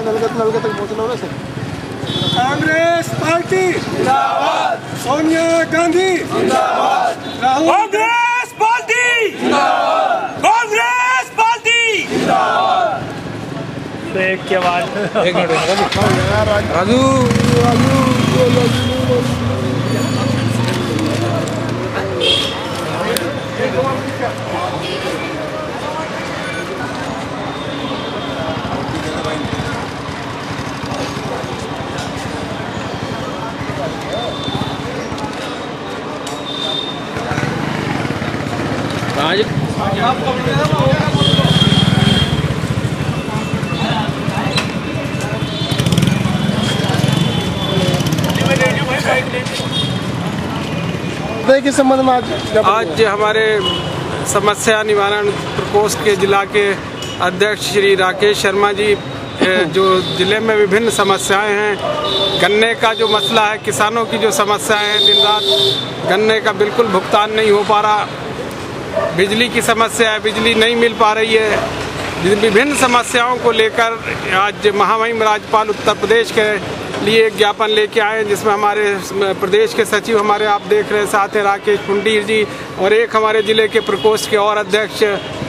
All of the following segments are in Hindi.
नलके तक पहुँचना होना सर। कांग्रेस पार्टी जिंदाबाद, सोनिया गांधी जिंदाबाद, कांग्रेस पार्टी जिंदाबाद, कांग्रेस पार्टी जिंदाबाद। तो एक के बाद एक मिनट राजू के संबंध में आज हमारे समस्या निवारण प्रकोष्ठ के जिला के अध्यक्ष श्री राकेश शर्मा जी जो जिले में विभिन्न समस्याएं हैं, गन्ने का जो मसला है, किसानों की जो समस्याएं हैं, दिन रात गन्ने का बिल्कुल भुगतान नहीं हो पा रहा, बिजली की समस्या है, बिजली नहीं मिल पा रही है, विभिन्न समस्याओं को लेकर आज महामहिम राज्यपाल उत्तर प्रदेश के लिए एक ज्ञापन लेके आए, जिसमें हमारे प्रदेश के सचिव हमारे आप देख रहे हैं साथ हैं राकेश पुंडीर जी, और एक हमारे ज़िले के प्रकोष्ठ के और अध्यक्ष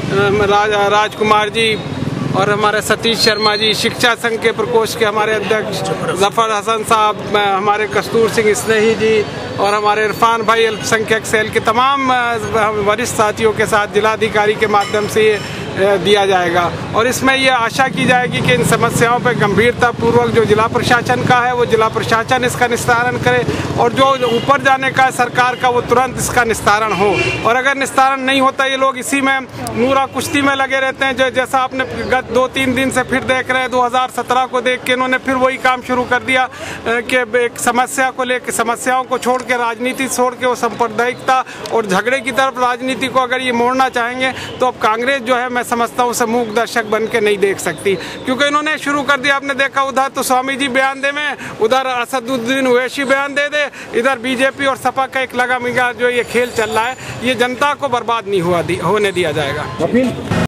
राजकुमार जी, और हमारे सतीश शर्मा जी, शिक्षा संघ के प्रकोष्ठ के हमारे अध्यक्ष जफर हसन साहब, हमारे कस्तूर सिंह स्नेही जी, और हमारे इरफान भाई अल्पसंख्यक सेल के तमाम वरिष्ठ साथियों के साथ जिलाधिकारी के माध्यम से दिया जाएगा। और इसमें ये आशा की जाएगी कि इन समस्याओं पर गंभीरता पूर्वक जो जिला प्रशासन का है वो जिला प्रशासन इसका निस्तारण करे, और जो ऊपर जाने का सरकार का वो तुरंत इसका निस्तारण हो। और अगर निस्तारण नहीं होता, ये लोग इसी में नूरा कुश्ती में लगे रहते हैं, जो जैसा आपने गत 2-3 दिन से फिर देख रहे हैं, 2017 को देख के इन्होंने फिर वही काम शुरू कर दिया कि एक समस्या को लेकर, समस्याओं को छोड़ के, राजनीति छोड़ के वो सांप्रदायिकता और झगड़े की तरफ राजनीति को अगर ये मोड़ना चाहेंगे तो अब कांग्रेस जो है, मैं समझता हूँ समूह दर्शक बन के नहीं देख सकती, क्योंकि इन्होंने शुरू कर दिया। आपने देखा उधर तो स्वामी जी बयान दे में, उधर असदुद्दीन ओवैसी बयान दे दे, इधर बीजेपी और सपा का एक लगा मिगा जो ये खेल चल रहा है, ये जनता को बर्बाद नहीं होने दिया जाएगा।